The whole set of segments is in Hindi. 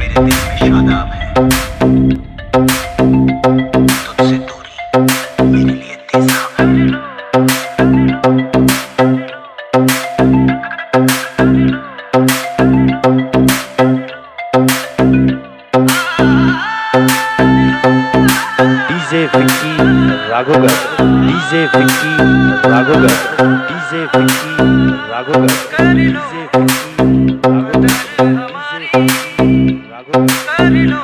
मेरे दिल में शादाब है, तुझसे दूरी मेरे लिए तेजाब है। DJ Vicky Raghogarh, DJ Vicky Raghogarh, DJ Vicky Raghogarh, DJ Vicky Raghogarh, DJ Vicky Raghogarh.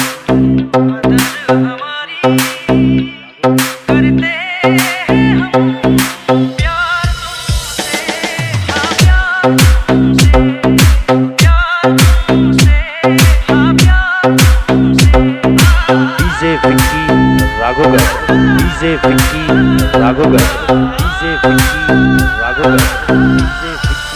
DJ Vicky Raghogarh, DJ Vicky Raghogarh, DJ Vicky Raghogarh, DJ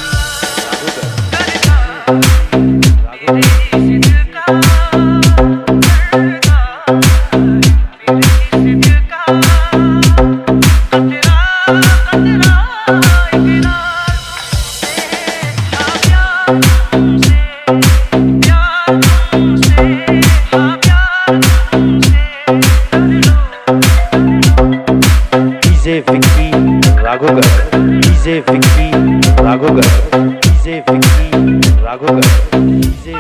Vicky Raghogarh, DJ Vicky Raghogarh, DJ Vicky Raghogarh, DJ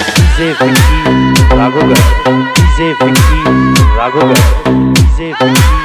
Vicky Raghogarh, DJ Vicky Raghogarh, DJ Vicky